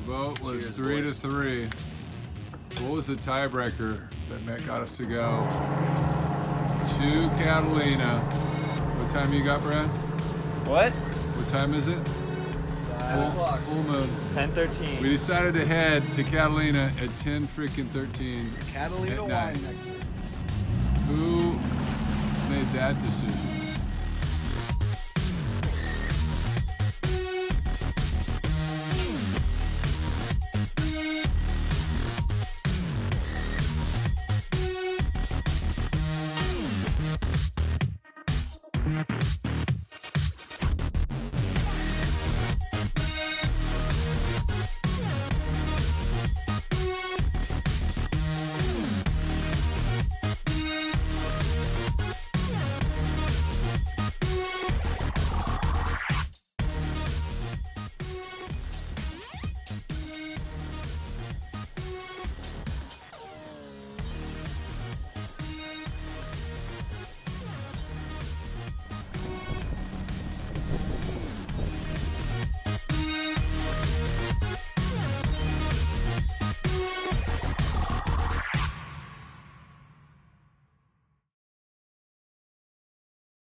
vote was Cheers, 3-3. What was the tiebreaker that got us to go? To Catalina. What time you got, Brad? What? What time is it? Full moon. 10:13. We decided to head to Catalina at 10:13 Catalina at wine night. next year. Who made that decision?